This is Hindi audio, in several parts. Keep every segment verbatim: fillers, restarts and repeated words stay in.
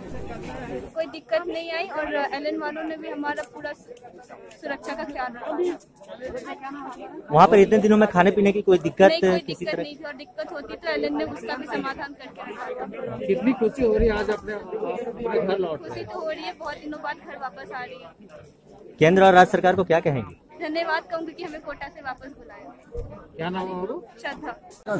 कोई दिक्कत नहीं आई और एल एन वालों ने भी हमारा पूरा सुरक्षा का ख्याल रखा। वहाँ पर इतने दिनों में खाने पीने की कोई दिक्कत नहीं, कोई किसी दिक्कत तरह नहीं थी और दिक्कत होती तो एल एन ने उसका भी समाधान करके रखा। कितनी खुशी हो रही है आज अपने अपने घर लौट? खुशी तो हो रही है, बहुत दिनों बाद घर वापस आ रही है। केंद्र और राज्य सरकार को क्या कहेंगे? धन्यवाद कहूँगी कि हमें कोटा से वापस बुलाया। क्या नाम है? श्रद्धा।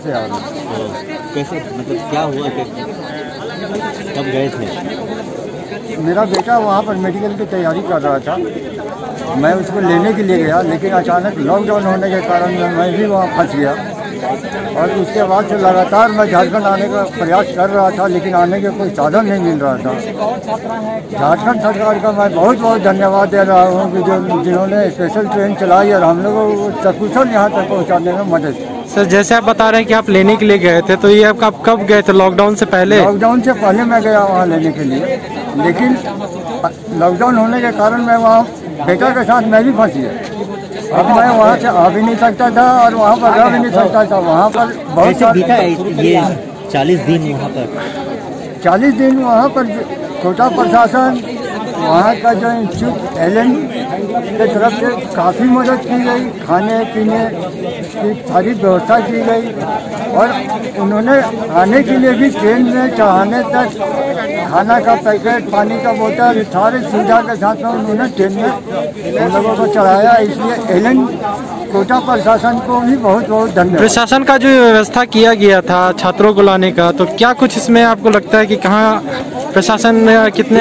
कैसे मतलब क्या हुआ, कब गए थे? मेरा बेटा वहाँ पर मेडिकल की तैयारी कर रहा था, मैं उसको लेने के लिए गया, लेकिन अचानक लॉकडाउन होने के कारण मैं भी वहाँ फंस गया और उसके बाद से लगातार मैं झारखंड आने का प्रयास कर रहा था, लेकिन आने के कोई साधन नहीं मिल रहा था। झारखंड सरकार का मैं बहुत बहुत धन्यवाद दे रहा हूँ कि जो जिन्होंने स्पेशल ट्रेन चलाई और हम लोगों को सकुशल यहाँ तक पहुँचाने में मदद। सर जैसे आप बता रहे हैं कि आप लेने के लिए गए थे, तो ये आप कब कब गए थे? लॉकडाउन से पहले? लॉकडाउन से पहले मैं गया वहाँ लेने के लिए, लेकिन लॉकडाउन होने के कारण मैं वहाँ बेटा के साथ मैं भी फंस गया। अब मैं वहाँ से आ भी नहीं सकता था और वहाँ पर रह भी नहीं सकता था। वहाँ पर बहुत बीता ये चालीस दिन वहाँ पर चालीस दिन वहाँ पर कोटा प्रशासन, वहाँ का जो इंस्टीट्यूट एल एन के तरफ से काफ़ी मदद की गई, खाने पीने की सारी व्यवस्था की गई और उन्होंने आने के लिए भी ट्रेन में चढ़ाने तक खाना का पैकेट, पानी का बोतल, सारी सुविधा के साथ में उन्होंने ट्रेन में हम लोगों को चढ़ाया। इसलिए एल एन कोटा प्रशासन को भी बहुत बहुत धन्यवाद। प्रशासन का जो व्यवस्था किया गया था छात्रों को लाने का, तो क्या कुछ इसमें आपको लगता है कि कहाँ प्रशासन कितने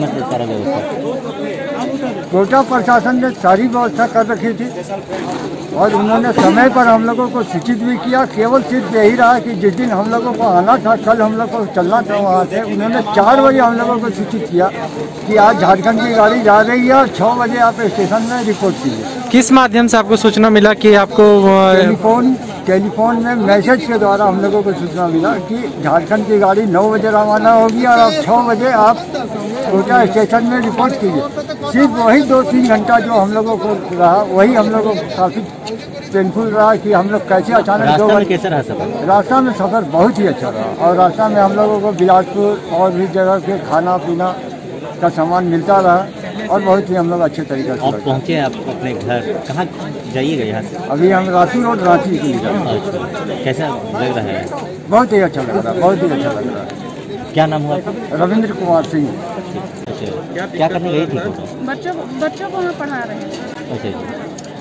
कोटा प्रशासन ने सारी व्यवस्था कर रखी थी और उन्होंने समय पर हम लोगों को सूचित भी किया। केवल सिर्फ यही रहा कि जिस दिन हम लोगों को आना था, कल हम लोग को चलना था वहाँ से, उन्होंने चार बजे हम लोगों को सूचित किया कि आज झारखंड की गाड़ी जा रही है और छः बजे आप स्टेशन में रिपोर्ट कीजिए। किस माध्यम से आपको सूचना मिला कि आपको? टेलीफोन टेलीफोन में मैसेज के द्वारा हम लोगों को सूचना मिला कि झारखंड की गाड़ी नौ बजे रवाना होगी और अब छः बजे आप कोटा स्टेशन में रिपोर्ट कीजिए। सिर्फ वही दो तीन घंटा जो हम लोगों को रहा, वही हम लोगों को काफ़ी पेनफुल रहा कि हम लोग कैसे अचानक दो बजे। कैसा रहा सफर? रास्ता में सफ़र बहुत ही अच्छा रहा और रास्ता में हम लोगों को बिलासपुर और भी जगह के खाना पीना का सामान मिलता रहा और बहुत ही हम लोग अच्छे तरीके से आप पहुँचे। आप अपने घर कहाँ जाइएगा यहाँ से? अभी हम रांची रोड रांची के लिए। कैसा लग रहा है? बहुत ही अच्छा लग रहा है, बहुत ही अच्छा लग रहा है। क्या नाम हुआ? रविंद्र कुमार सिंह। अच्छा, क्या करने गई थी? बच्चों बच्चों को वहाँ पढ़ा रहे थे। अच्छा,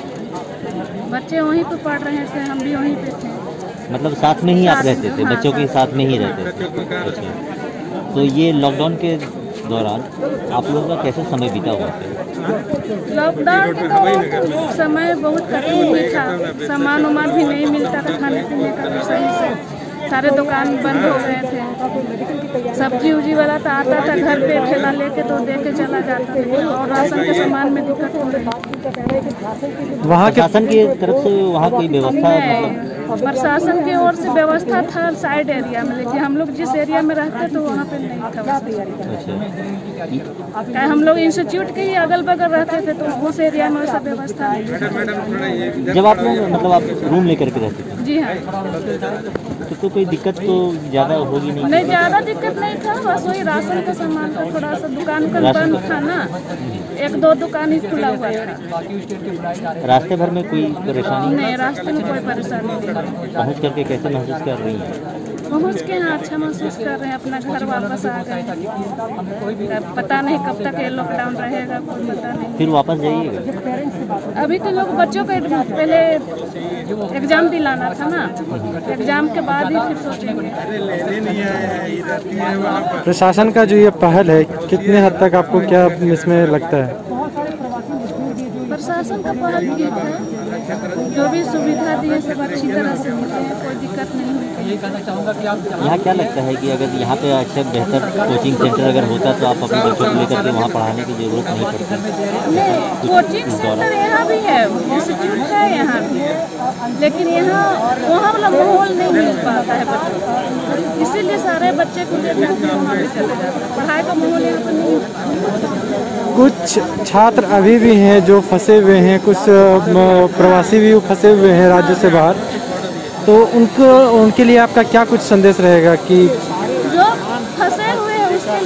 बच्चे वहीं पे पढ़ रहे थे, हम भी वहीं पे थे। मतलब साथ में ही आप रहते थे? बच्चों के साथ में ही रहते थे? अच्छा, तो ये लॉकडाउन के दौरान आप लोगों का कैसे समय बीता हुआ? लॉकडाउन के दौरान समय बहुत कठिन भी था, सामान वामान भी नहीं मिलता था, खाने पीने का भी सही से सारे दुकान बंद हो गए थे। सब्जी उब्जी वाला तो आता था घर पे ठेला लेके तो दे के चला जाता था और राशन के सामान में दिक्कत हो रही। वहाँ के प्रशासन की तरफ से वहाँ कोई व्यवस्था? मतलब प्रशासन की ओर से व्यवस्था था साइड एरिया में, लेकिन हम लोग जिस एरिया में रहते तो वहाँ पे नहीं था। अच्छा, हम लोग इंस्टीट्यूट के ही अगल बगल रहते थे तो उस एरिया में वैसा व्यवस्था नहीं। जब आप लोग मतलब आप रूम लेकर के रहते थे? जी हाँ। तो, तो कोई दिक्कत तो ज़्यादा होगी नहीं? नहीं, ज़्यादा दिक्कत नहीं था, बस वही राशन का सामान का थोड़ा सा दुकान का बंद था ना, एक दो दुकान ही खुला हुआ था। रास्ते भर में कोई परेशानी? नहीं, रास्ते में कोई परेशानी नहीं। पहुँच करके कैसे महसूस कर रही हैं? पहुँच के यहाँ अच्छा महसूस कर रहे हैं, अपना घर वापस आ गए। पता नहीं कब तक ये लॉकडाउन रहेगा, कोई पता नहीं। फिर वापस जाइएगा? अभी तो लोग बच्चों को पहले एग्जाम दिलाना था ना, एग्जाम के बाद ही फिर सोचेंगे। प्रशासन का जो ये पहल है, कितने हद तक आपको क्या इसमें लगता है? प्रशासन का पहल ठीक है, जो भी सुविधा दी है सब अच्छी तरह से मिलती है, कोई दिक्कत नहीं हुई। यहाँ क्या लगता है कि अगर यहाँ पे अच्छा बेहतर कोचिंग सेंटर अगर होता तो आप अपने बच्चों को लेकर के वहाँ पढ़ाने की जरूरत नहीं पड़ती? कोचिंग सेंटर यहाँ भी है, इंस्टीट्यूट है यहाँ भी, लेकिन यहाँ वहाँ वाला माहौल नहीं मिल पाता है बच्चों को, इसीलिए सारे बच्चे को लेकर के वहाँ पे चले जाते हैं। पढ़ाई का माहौल यहाँ पर नहीं मिलता। कुछ छात्र अभी भी हैं जो फंसे हुए हैं, कुछ प्रवासी भी फंसे हुए हैं राज्य से बाहर, तो उनको उनके लिए आपका क्या कुछ संदेश रहेगा? कि जो फंसे हुए हैं उसके लिए यही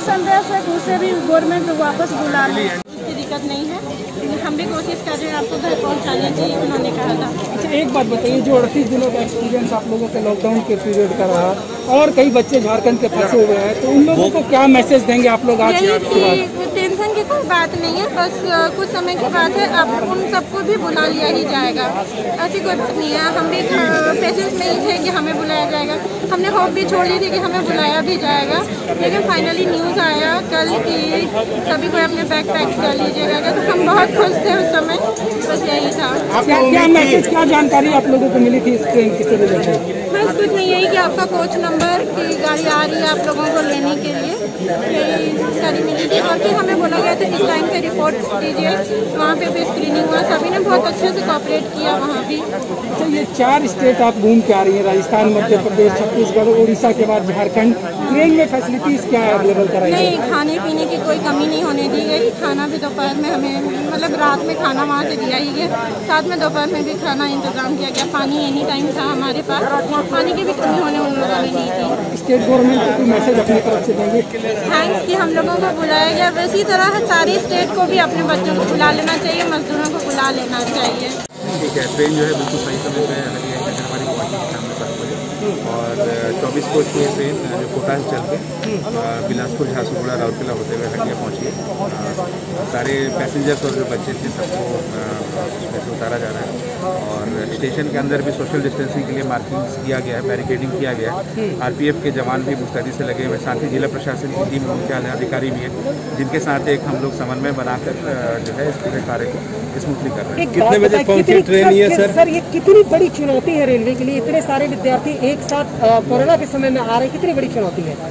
संदेश है कि उसे भी गवर्नमेंट वापस बुला ले। कोई दिक्कत नहीं है, हम भी कोशिश कर रहे हैं आपको घर पहुंचाने की, उन्होंने कहा था। अच्छा, एक बात बताइए, जो अड़तीस दिनों का एक्सपीरियंस आप लोगों के लॉकडाउन के पीरियड का रहा और कई बच्चे झारखंड के फंसे हुए हैं, तो उन लोगों को क्या मैसेज देंगे आप लोग आज? टेंशन की कोई बात नहीं है, बस कुछ समय की बात है, अब उन सबको भी बुला लिया ही जाएगा, ऐसी कोई बात नहीं है। हम भी पेशेंस में ही थे कि हमें बुलाया जाएगा, हमने होप भी छोड़ दी थी कि हमें बुलाया भी जाएगा, लेकिन फाइनली न्यूज़ आया कल कि सभी को अपने बैग पैक कर लीजिएगा, तो हम बहुत खुश थे उस समय, बस यही था। क्या क्या मैसेज, क्या जानकारी आप लोगों को मिली थी इस ट्रेन के रिलेटेड? बस कुछ नहीं, यही कि आपका कोच नंबर की गाड़ी आ रही है आप लोगों को लेने के लिए, यही जानकारी मिली थी। और फिर हमें बोला गया था इस टाइम पे रिपोर्ट दीजिए, वहाँ पे भी स्क्रीनिंग हुआ, सभी ने बहुत अच्छे से कोऑपरेट किया वहाँ भी। तो ये चार स्टेट आप घूम के आ रही हैं, राजस्थान, मध्य प्रदेश, छत्तीसगढ़, उड़ीसा के बाद झारखंड, ट्रेन में फैसिलिटीज़ क्या अवेलेबल कराई? नहीं, खाने पीने की कोई कमी नहीं होने दी गई, खाना भी दोपहर में हमें मतलब रात में खाना वहाँ से दिया ही गया, साथ में दोपहर में भी खाना इंतजाम किया गया, पानी एनी टाइम था हमारे पास, पानी की भी कमी होने उन लोगों ने दी थी। स्टेट गवर्नमेंट को कोई मैसेज अपनी तरफ से देंगे? थैंक्स कि हम लोगों को बुलाया गया, वैसी तरह सारी स्टेट को भी अपने बच्चों को बुला लेना चाहिए, मजदूरों को बुला लेना चाहिए। ठीक है, ट्रेन जो है बिल्कुल सही समय पे लगी है, जैसे हमारी पहुँची सामने दस बजे, और चौबीस कोच की ट्रेन जो कोटा से चल के बिलासपुर, झारसुगुड़ा, राउरकेला होते हुए हटिया पहुँची है। सारे पैसेंजर्स और जो बच्चे थे सबको उसमें से उतारा जा रहा है, और स्टेशन के अंदर भी सोशल डिस्टेंसिंग के लिए मार्किंग्स किया गया है, बैरिकेडिंग किया गया है। आरपीएफ के जवान भी मुस्तैदी से लगे हुए, साथ ही जिला प्रशासन की टीम, मुख्य अधिकारी भी है, जिनके साथ एक हम लोग समन्वय बनाकर जो है इस पूरे कार्य को स्मूथली कर रहे हैं। कितने बजे पहुंची ट्रेन ये सर? सर, ये कितनी बड़ी चुनौती है रेलवे के लिए, इतने सारे विद्यार्थी एक साथ कोरोना के समय में आ रहे हैं, कितनी बड़ी चुनौती है?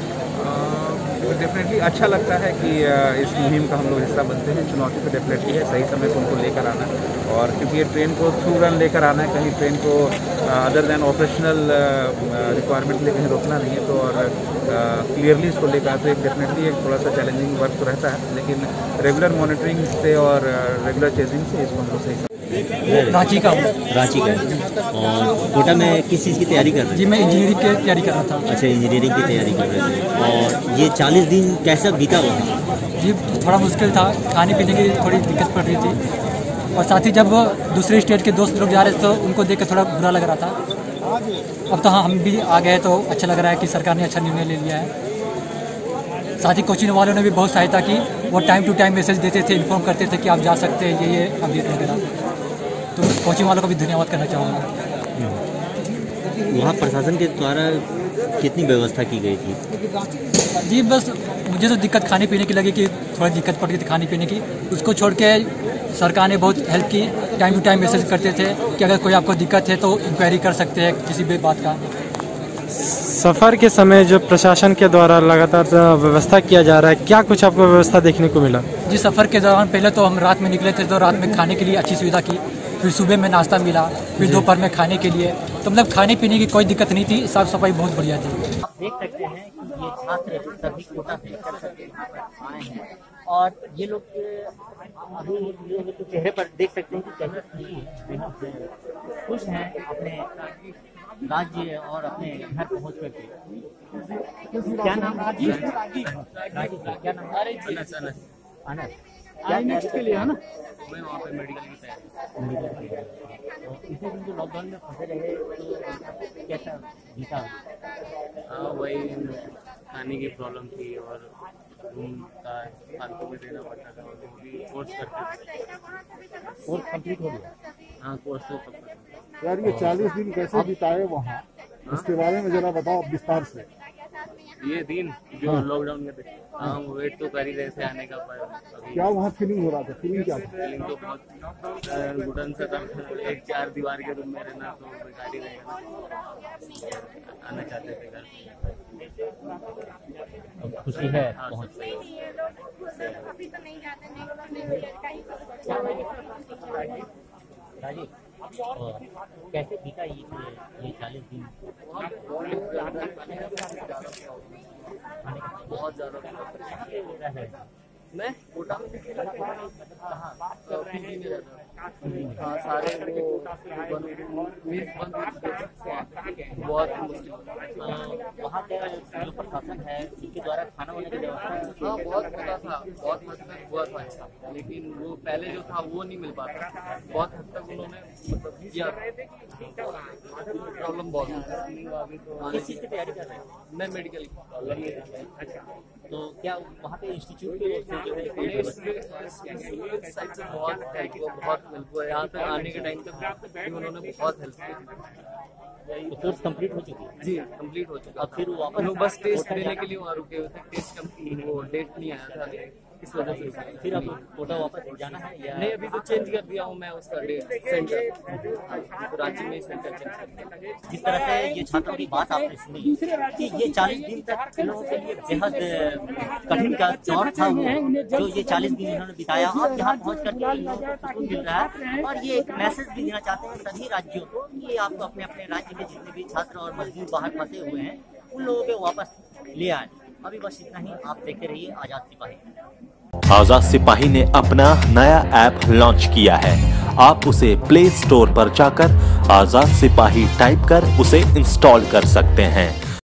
डेफिनेटली अच्छा लगता है कि इस मुहिम का हम लोग हिस्सा बनते हैं। चुनौती तो डेफिनेटली है, सही समय पर उनको लेकर आना, और क्योंकि ये ट्रेन को थ्रू रन लेकर आना है, कहीं ट्रेन को अदर देन ऑपरेशनल रिक्वायरमेंट ले कहीं रोकना नहीं है, तो और क्लियरली इसको लेकर आते हैं। डेफिनेटली एक थोड़ा सा चैलेंजिंग वर्क तो रहता है, लेकिन रेगुलर मॉनिटरिंग से और रेगुलर चेजिंग से इसको हम लोग सही। रांची का रांची का और कोटा में किस चीज़ की तैयारी कर रहे हैं? जी, मैं इंजीनियरिंग की तैयारी कर रहा था। अच्छा, इंजीनियरिंग की तैयारी कर रहे थे। और ये चालीस दिन कैसा बीता हुआ? जी, थोड़ा मुश्किल था, खाने पीने की थोड़ी दिक्कत पड़ रही थी, और साथ ही जब दूसरे स्टेट के दोस्त लोग जा रहे थे तो उनको देख कर थोड़ा बुरा लग रहा था। अब तो हाँ, हम भी आ गए तो अच्छा लग रहा है कि सरकार ने अच्छा निर्णय ले लिया है। साथ ही कोचिंग वालों ने भी बहुत सहायता की, वो टाइम टू टाइम मैसेज देते थे, इन्फॉर्म करते थे कि आप जा सकते हैं, ये ये अपडेट वगैरह, तो कोचिंग वालों को भी धन्यवाद करना चाहूँगा। वहाँ प्रशासन के द्वारा कितनी व्यवस्था की गई थी? जी, बस मुझे तो दिक्कत खाने पीने की लगी कि थोड़ी दिक्कत पड़ गई थी खाने पीने की, उसको छोड़ के सरकार ने बहुत हेल्प की, टाइम टू टाइम मैसेज करते थे कि अगर कोई आपको दिक्कत है तो इंक्वायरी कर सकते हैं किसी भी बात का। सफ़र के समय जो प्रशासन के द्वारा लगातार व्यवस्था किया जा रहा है, क्या कुछ आपको व्यवस्था देखने को मिला? जी, सफ़र के दौरान पहले तो हम रात में निकले थे तो रात में खाने के लिए अच्छी सुविधा की, फिर सुबह में नाश्ता मिला, फिर दोपहर में खाने के लिए, तो मतलब खाने पीने की कोई दिक्कत नहीं थी, साफ़ सफाई बहुत बढ़िया थी। आप देख सकते हैं कि ये छात्र सभी कोटा से आए हैं, और ये लोग अभी ये लोग के चेहरे पर देख सकते हैं कि कैसे खुशी है, बेहद खुश हैं अपने राज्य और अपने घर पहुँच करके। क्या नाम है? क्या नाम है? अनस। आई नेक्स्ट के लिए है ना, मैं वहाँ पे मेडिकल की तैयारी। तो इसी दिन जो लॉकडाउन में फंसे रहे तो कैसा बीता? हाँ, वही खाने की प्रॉब्लम थी और रूम का फालतू में देना पड़ता था, और वो भी कोर्स करते थे। कोर्स कंप्लीट हो गया? हाँ, कोर्स तो कंप्लीट। यार ये चालीस दिन कैसे बिताए वहाँ, इसके बारे में जरा बताओ विस्तार से। ये दिन जो लॉकडाउन में थे, हाँ वेट तो कर ही रहे थे आने का, पर अभी क्या वहाँ फीलिंग हो रहा था? फीलिंग क्या था? फीलिंग तो बहुत घुटन सा था, एक चार दीवार के रूम में रहना तो बेकार ही रहेगा, आना चाहते थे घर। खुशी है पहुँच। राजीव, कैसे बीता ये ये चालीस दिन? बहुत ज़्यादा मैं कोटा में पीजी में रहता हाँ सारे वो मीन्स बंद बहुत मुश्किल। वहाँ का जो प्रशासन है उनके द्वारा खाना वाने की व्यवस्था हाँ बहुत मिला था, बहुत हद तक हुआ था ऐसा, लेकिन वो पहले जो था वो नहीं मिल पाता, बहुत हद तक उन्होंने मतलब किया, प्रॉब्लम बहुत। किस चीज़ की तैयारी कर रहे हैं? मैं मेडिकल। अच्छा, तो क्या वहाँ पे इंस्टीट्यूट की ओर से जो है साइड से बहुत हेल्प हुआ, बहुत हेल्प हुआ। यहाँ तक आने के टाइम तक उन्होंने बहुत हेल्प किया। तो कोर्स कंप्लीट हो चुकी है? जी कंप्लीट हो चुका। अब फिर वो वापस लोग बस टेस्ट देने के लिए वहाँ रुके हुए थे, टेस्ट वो डेट नहीं आया था इस वजह से। फिर अब कोटा वापस जाना है या नहीं? अभी तो चेंज कर दिया हूँ मैं उसका डेट सेंटर, तो रांची में सेंटर चेंज कर दिया। जिस तरह से ये छात्रों की बात आपने सुनी कि ये चालीस दिन तक इन लोगों के लिए बेहद कठिन का दौर था, वो जो ये चालीस दिन इन्होंने बिताया, अब यहाँ पहुँच कर सुकून मिल रहा है। और ये एक मैसेज भी देना चाहते हैं सभी राज्यों को कि आपको अपने अपने राज्य में जितने भी छात्र और मजदूर बाहर फंसे हुए हैं उन लोगों को वापस ले आए। अभी बस इतना ही, आप देखते रहिए आजाद सिपाही। आजाद सिपाही ने अपना नया ऐप लॉन्च किया है। आप उसे प्ले स्टोर पर जाकर आजाद सिपाही टाइप कर उसे इंस्टॉल कर सकते हैं।